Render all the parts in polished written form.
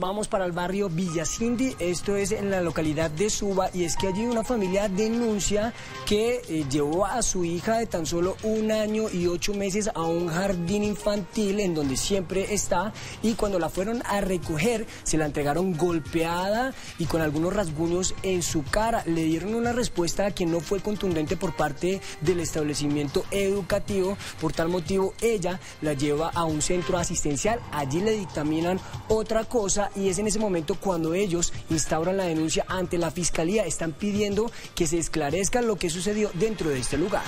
Vamos para el barrio Villa Cindy, esto es en la localidad de Suba, y es que allí una familia denuncia que llevó a su hija de tan solo 1 año y 8 meses a un jardín infantil en donde siempre está, y cuando la fueron a recoger se la entregaron golpeada y con algunos rasguños en su cara. Le dieron una respuesta que no fue contundente por parte del establecimiento educativo. Por tal motivo ella la lleva a un centro asistencial, allí le dictaminan otra cosa, y es en ese momento cuando ellos instauran la denuncia ante la fiscalía. Están pidiendo que se esclarezca lo que sucedió dentro de este lugar.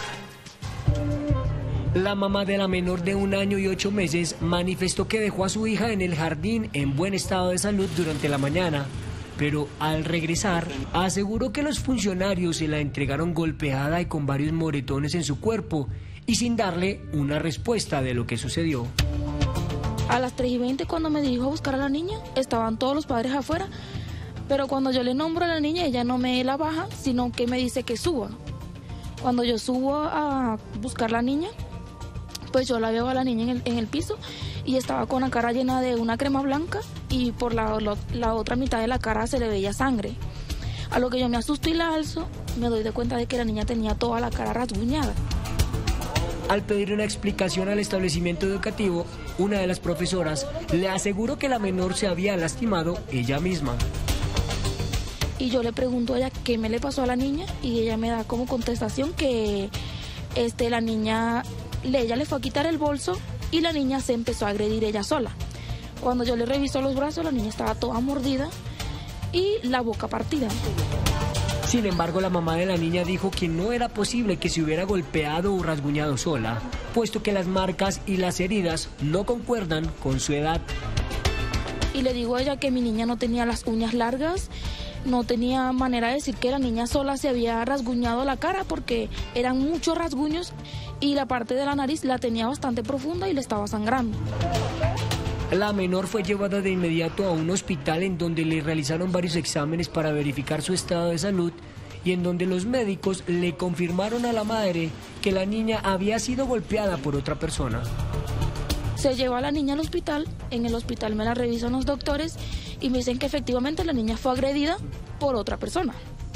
La mamá de la menor de 1 año y 8 meses manifestó que dejó a su hija en el jardín en buen estado de salud durante la mañana, pero al regresar aseguró que los funcionarios se la entregaron golpeada y con varios moretones en su cuerpo y sin darle una respuesta de lo que sucedió. A las 3:20, cuando me dirijo a buscar a la niña, estaban todos los padres afuera, pero cuando yo le nombro a la niña, ella no me la baja, sino que me dice que suba. Cuando yo subo a buscar a la niña, pues yo la veo a la niña en el piso y estaba con la cara llena de una crema blanca y por la otra mitad de la cara se le veía sangre. A lo que yo me asusto y la alzo, me doy de cuenta de que la niña tenía toda la cara rasguñada. Al pedir una explicación al establecimiento educativo, una de las profesoras le aseguró que la menor se había lastimado ella misma. Y yo le pregunto a ella qué me le pasó a la niña y ella me da como contestación que la niña, ella le fue a quitar el bolso y la niña se empezó a agredir ella sola. Cuando yo le reviso los brazos, la niña estaba toda mordida y la boca partida. Sin embargo, la mamá de la niña dijo que no era posible que se hubiera golpeado o rasguñado sola, puesto que las marcas y las heridas no concuerdan con su edad. Y le digo a ella que mi niña no tenía las uñas largas, no tenía manera de decir que la niña sola se había rasguñado la cara porque eran muchos rasguños y la parte de la nariz la tenía bastante profunda y le estaba sangrando. La menor fue llevada de inmediato a un hospital en donde le realizaron varios exámenes para verificar su estado de salud y en donde los médicos le confirmaron a la madre que la niña había sido golpeada por otra persona. Se lleva a la niña al hospital, en el hospital me la revisan los doctores y me dicen que efectivamente la niña fue agredida por otra persona.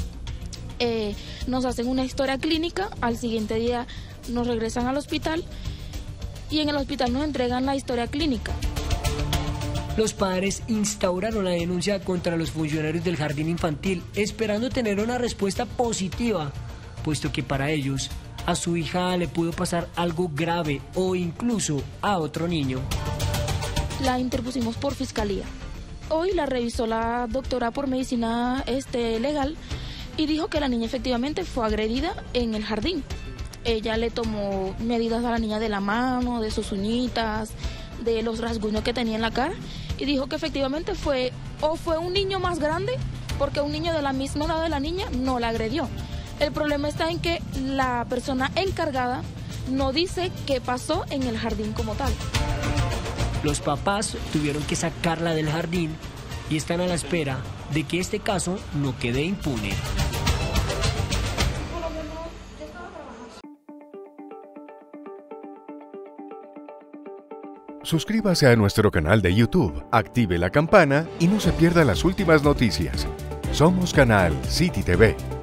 Nos hacen una historia clínica, al siguiente día nos regresan al hospital y en el hospital nos entregan la historia clínica. Los padres instauraron la denuncia contra los funcionarios del jardín infantil, esperando tener una respuesta positiva, puesto que para ellos a su hija le pudo pasar algo grave o incluso a otro niño. La interpusimos por fiscalía. Hoy la revisó la doctora por medicina legal y dijo que la niña efectivamente fue agredida en el jardín. Ella le tomó medidas a la niña de la mano, de sus uñitas, de los rasguños que tenía en la cara y dijo que efectivamente fue un niño más grande porque un niño de la misma edad de la niña no la agredió. El problema está en que la persona encargada no dice qué pasó en el jardín como tal. Los papás tuvieron que sacarla del jardín y están a la espera de que este caso no quede impune. Suscríbase a nuestro canal de YouTube, active la campana y no se pierda las últimas noticias. Somos Canal City TV.